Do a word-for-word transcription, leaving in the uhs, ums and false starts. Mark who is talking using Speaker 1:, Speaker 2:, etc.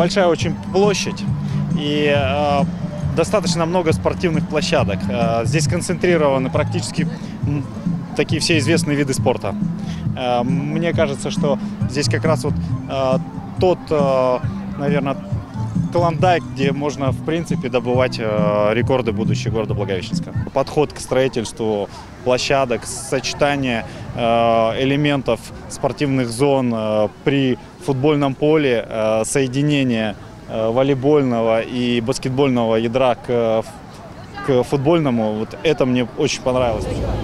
Speaker 1: большая очень площадь и э, достаточно много спортивных площадок. Э, здесь концентрированы практически такие все известные виды спорта. Э, мне кажется, что здесь как раз вот э, тот, э, наверное, Клондайк, где можно, в принципе, добывать э, рекорды будущего города Благовещенска. Подход к строительству площадок, сочетание э, элементов спортивных зон э, при футбольном поле, э, соединение э, волейбольного и баскетбольного ядра к, к футбольному, вот это мне очень понравилось.